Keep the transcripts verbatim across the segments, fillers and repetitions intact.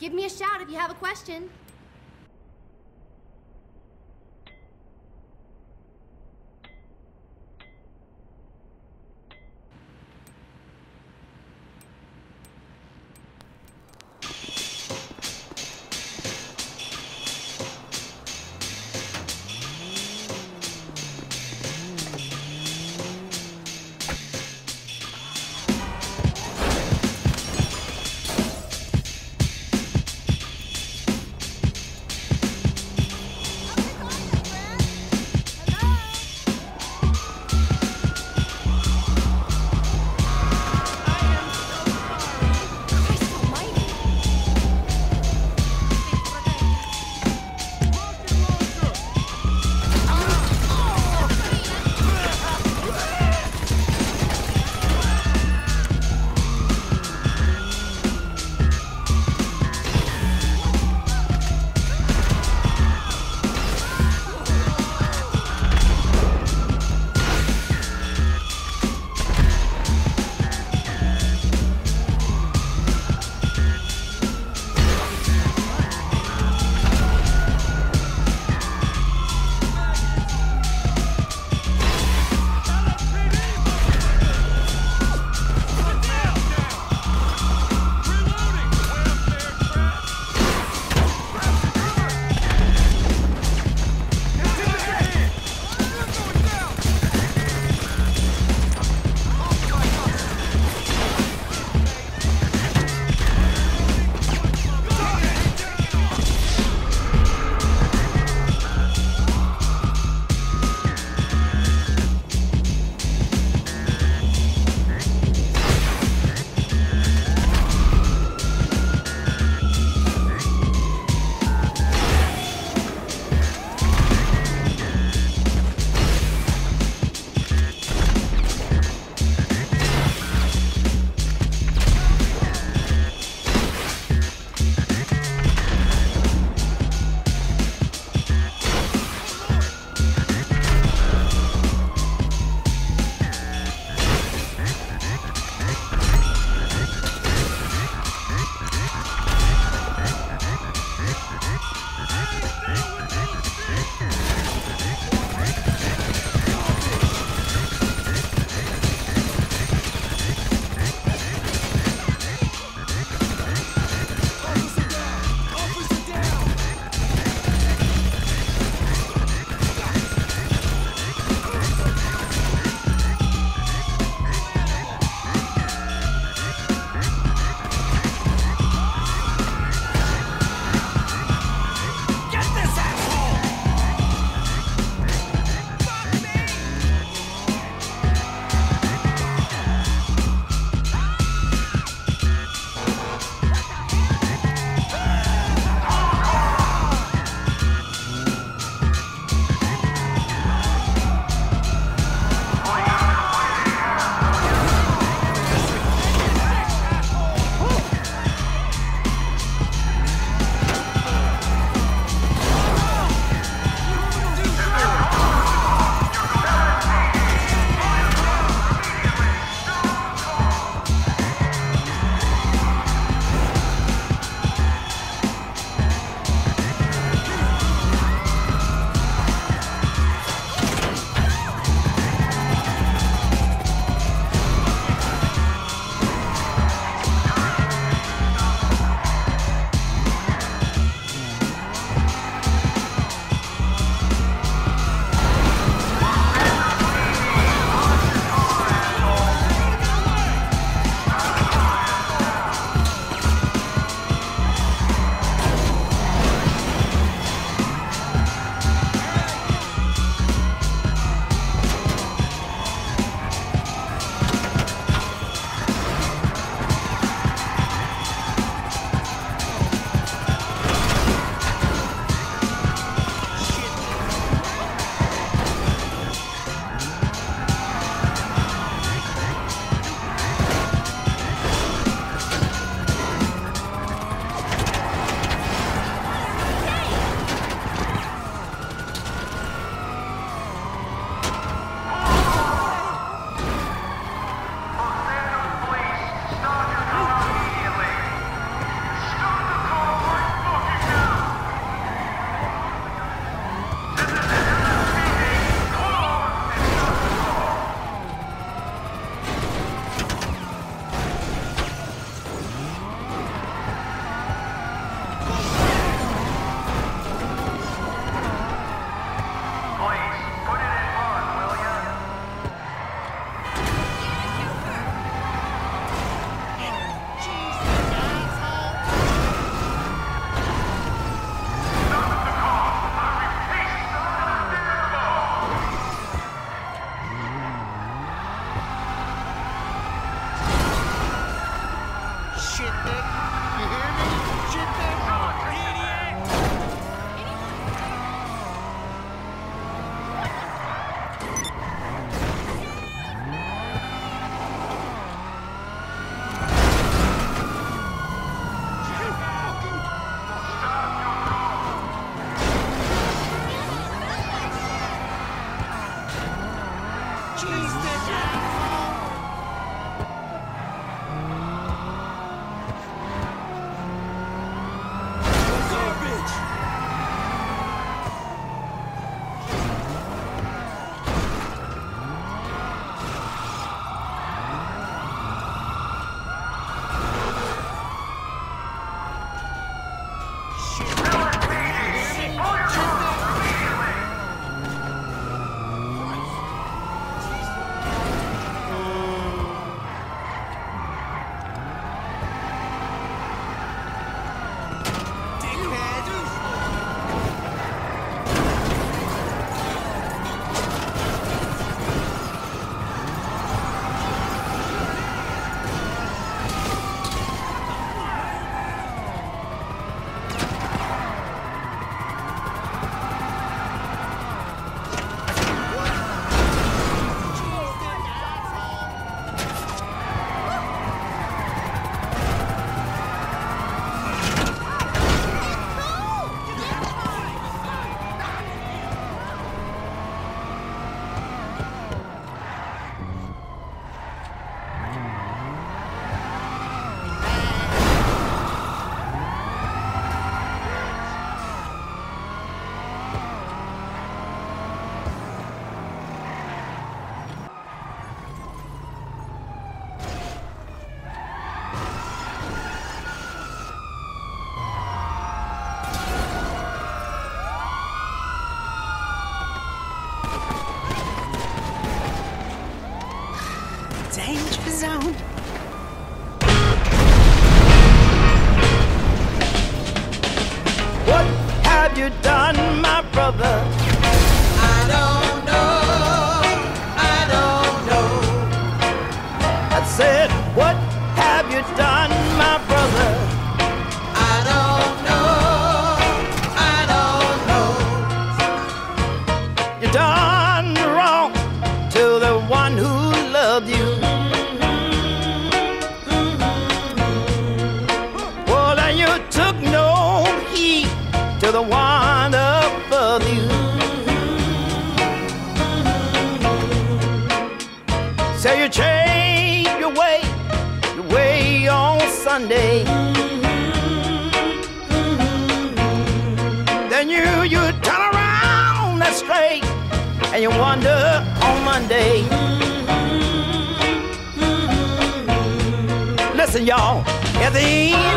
Give me a shout if you have a question. have you done, my brother? I don't know, I don't know. I said, what have you done, my brother? I don't know, I don't know. You done wrong to the one who loved you. Well, and you took no heed to the one above you. So you change your way, your way on Sunday. Then you, you turn around that straight and you wonder on Monday. Listen, y'all, at the end,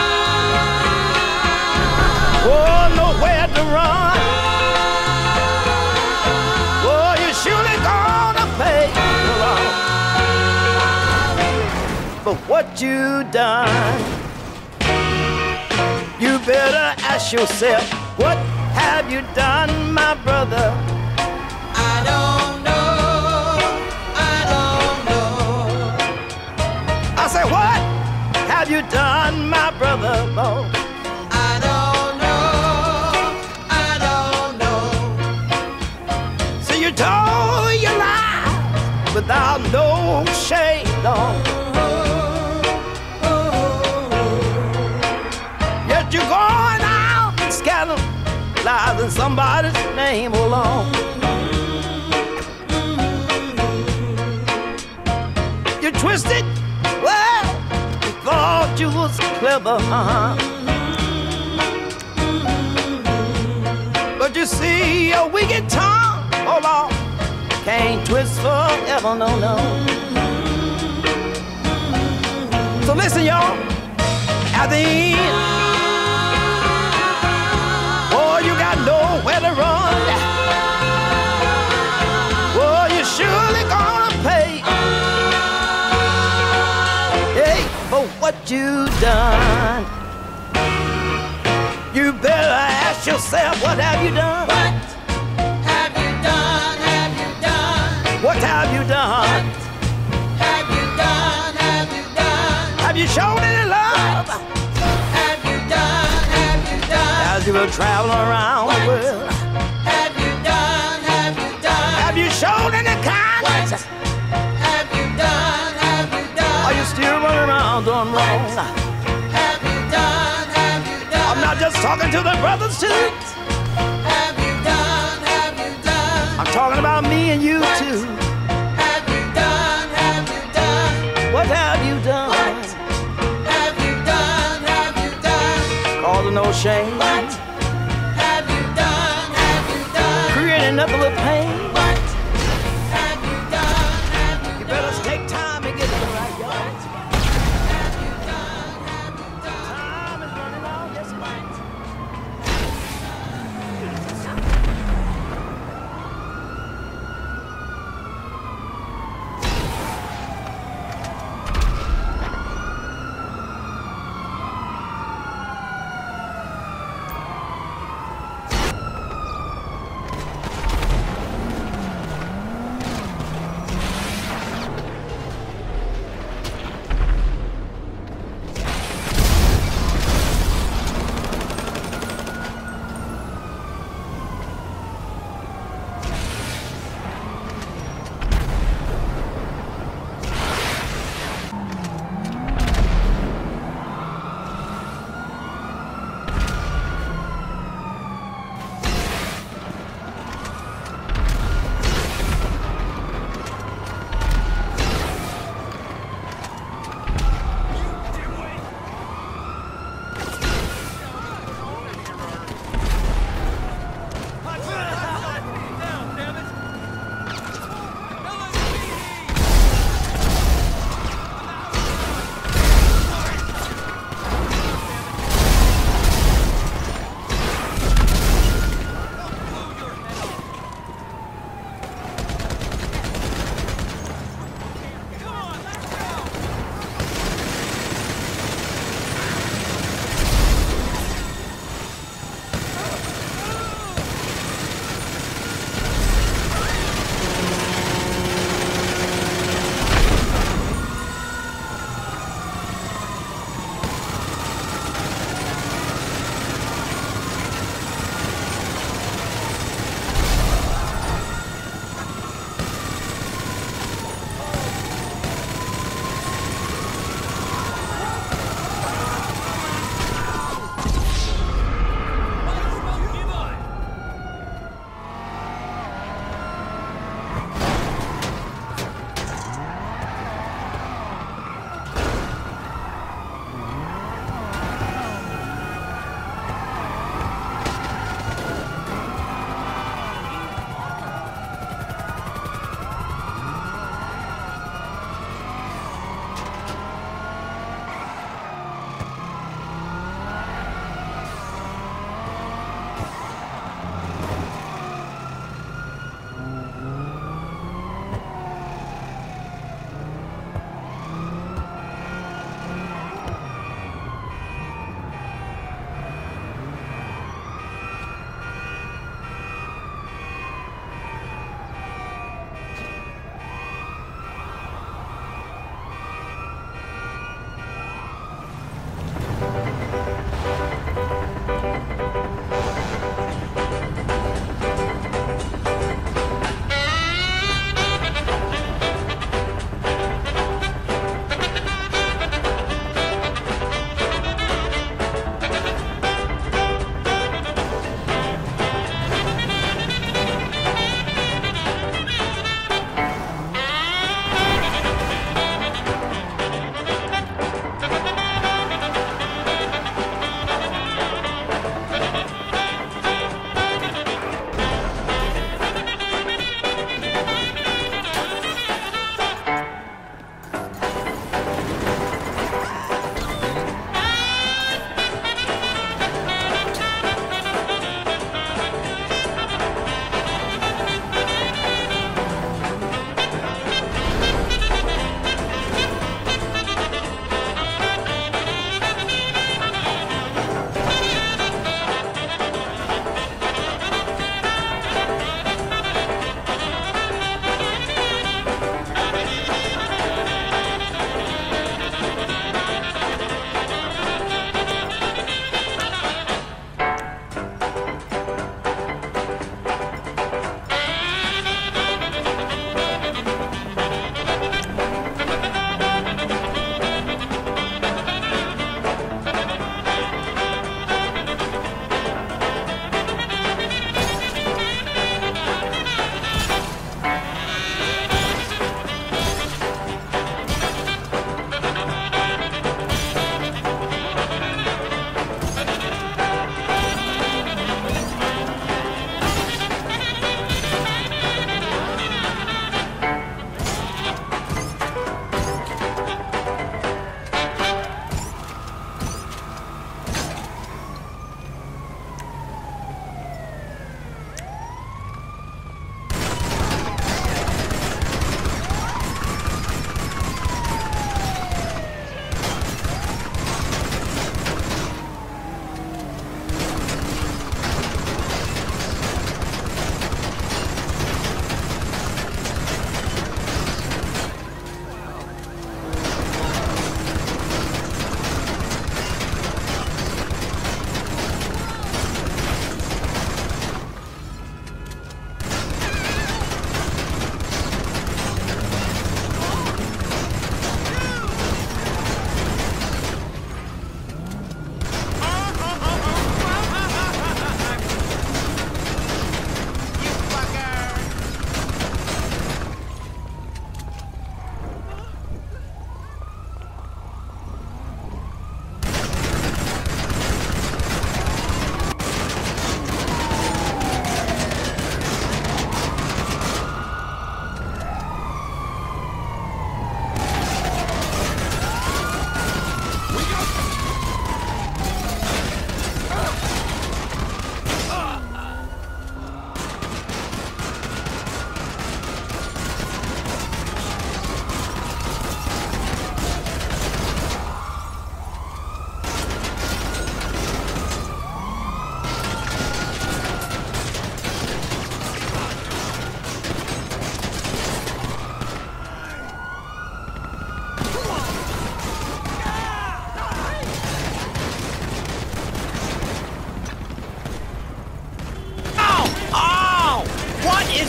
oh, nowhere to run. Oh, you're surely gonna pay for what you done. You better ask yourself, what have you done, my brother? I don't know, I don't know. I say, what have you done, my brother? Oh. I don't know, I don't know. So you told your lie without no shame, no. Yet you're going out and scandalizing somebody's name alone. You twisted, well, you thought you was clever, uh-huh. But you see, a wicked tongue, oh Lord, can't twist forever, no, no. So listen, y'all, at the end, oh, you got nowhere to run. Oh, you're surely gonna pay, hey, for what you done. You better ask yourself, what have you done? What have you done, have you done? What have you done? Have you done, have you done? Have you shown any love? Have you done, have you done? As you were traveling around What the world, have you done, have you done? have you shown any kindness? What have you done, have you done? Are you still running around doing wrong? Have you done, have you done? I'm not just talking to the brothers too. Have you done, have you done? I'm talking about me and you What too. have you done, have you done? What have you done? What have you done, have you done? Causing no shame, What have you done, have you done? creating nothing but pain. What have you done, have you You done? better take time and get it right, y'all. Have you done, have you done? Time is running out, yes, it is.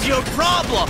is your problem?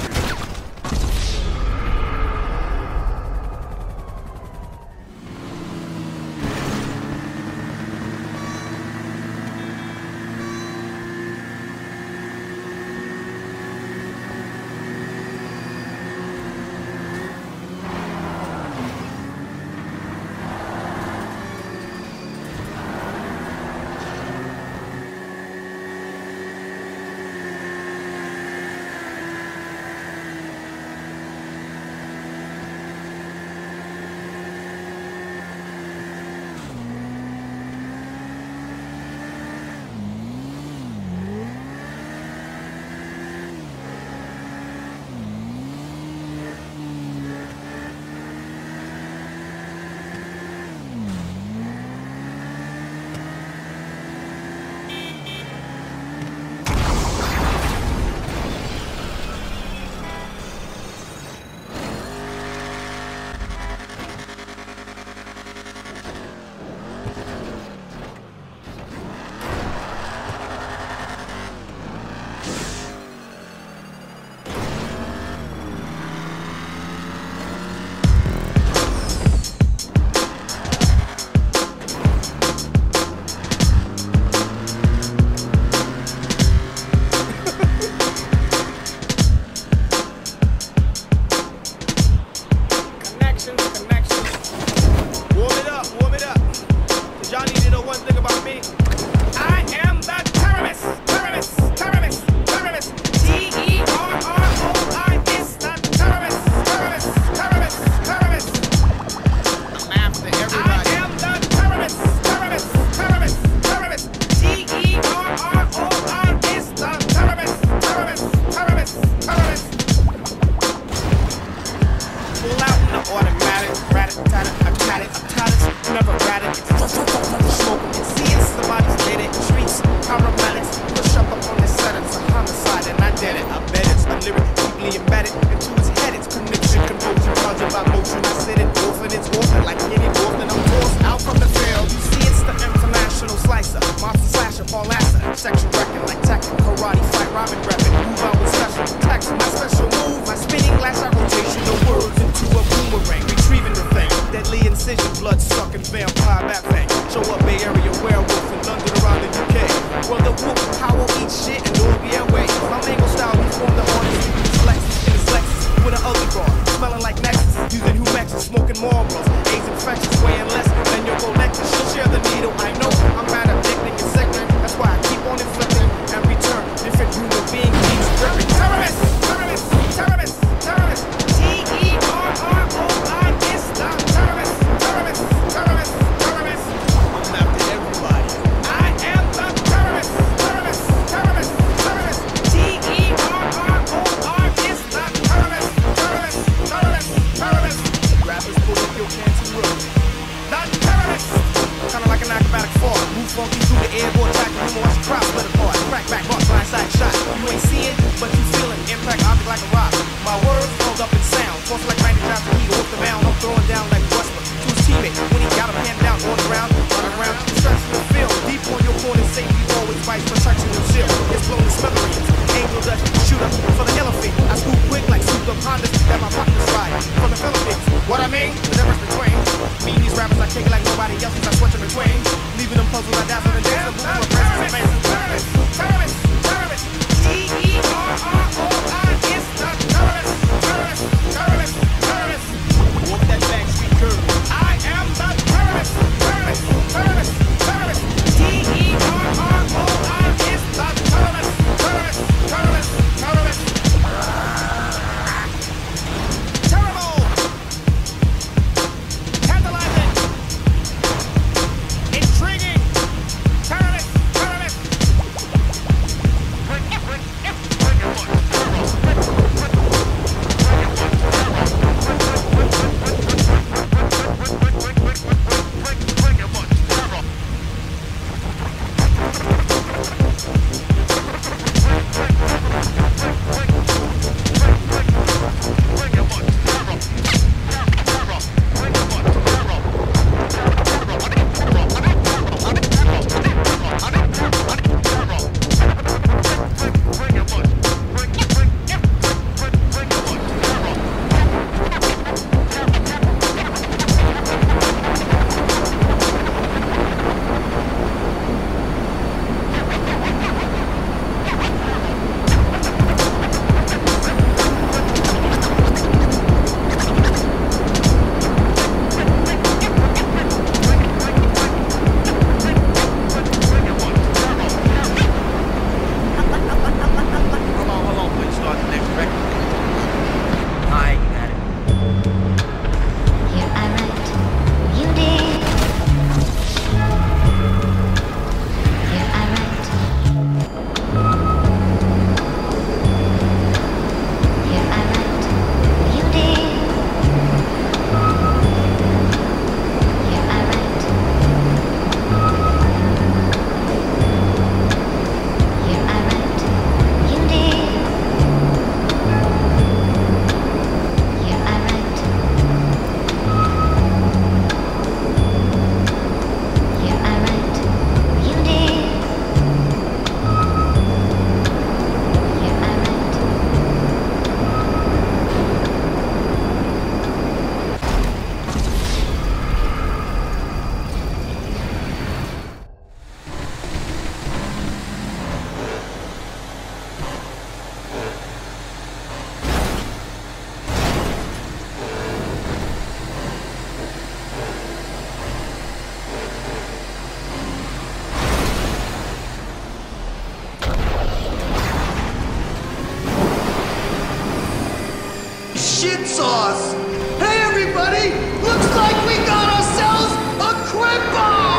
sauce. Hey everybody, looks like we got ourselves a cripple!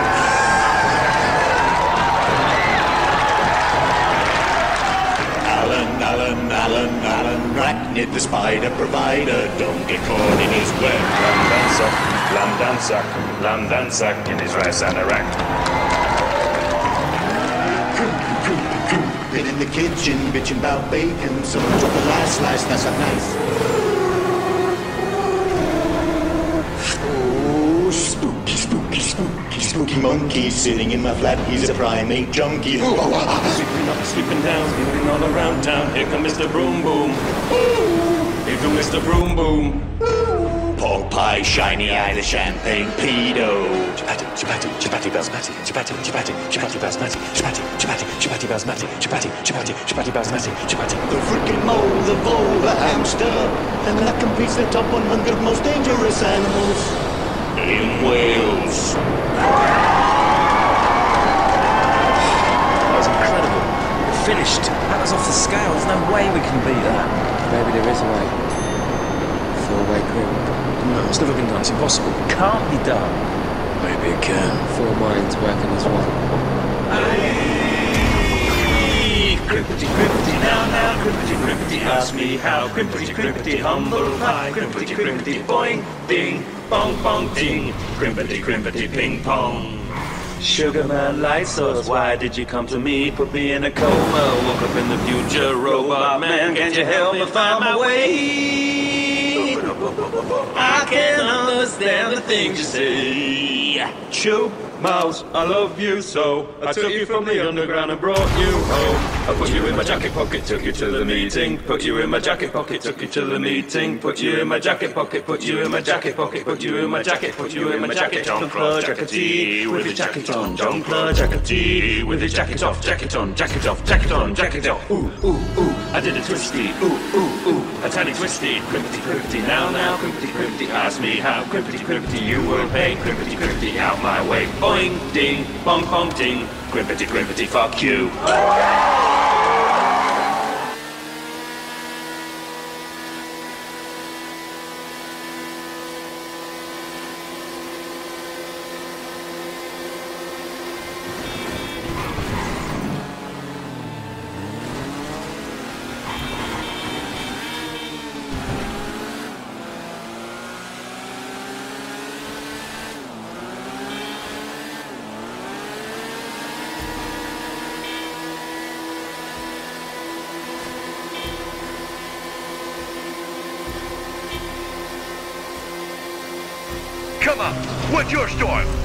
Alan, Alan, Alan, Alan, Arachnid the spider provider. Don't get caught in his web. Lam dancer, lam dancer, lam dancer in his rice and a rack. Been in the kitchen, bitching about bacon. Someone took the last slice, that's not nice. Oh, spooky, spooky, spooky, spooky monkey sitting in my flat. He's a primate junkie. Sweeping up, sweeping down, moving all around town. Here come Mister Broom Boom. Here come Mister Broom Boom. Pork pie, shiny eye, the champagne pedo. Chapati, chapati, chapati basmati, chapati, chapati, chapati basmati, chapati, chapati, chapati basmati, chapati, chapati, chapati basmati, chapati. The freaking mole, the vole, the hamster, and that competes the top one hundred most dangerous animals in Wales. That was incredible. Finished. That was off the scale. There's no way we can beat that. Maybe there is a way. Four-way grid. No, it's never been done. It's impossible. It can't be done. Maybe it can. Four minds working as one. Aye, crimpity, crimpity, now, now, crimpity, crimpity, ask me how. Crimpity, crimpity, humble pie. Crimpity, crimpity, boing, ding, bong, bong, ding. Crimpity, crimpity, ping pong. Sugar man, light source, why did you come to me? Put me in a coma, woke up in the future. Robot man, can't you help me find my way? I can't understand the things you say. Chew, mouse, I love you so. I took you from the underground and brought you home. I put you in my jacket pocket, took you to the meeting. Put you in my jacket pocket, took you to the meeting. Put you in my jacket pocket, put you in my jacket pocket, put you in my jacket, put you in my jacket. Jean-Claude Jackety with his jacket on. Jean-Claude Jackety with his jacket off, jacket on, jacket off, jacket on, jacket off. Ooh, ooh, ooh, I did a twisty. Ooh, ooh, ooh, a tiny twisty. Crimpity, crimpity, now, now, crimpity, crimpity. Ask me how, crimpity, crimpity, you will pay. Crimpity, crimpity, out my way. Boing, ding, bong, bong, ding. Crimpity, crimpity, fuck you. Come on, what's your story?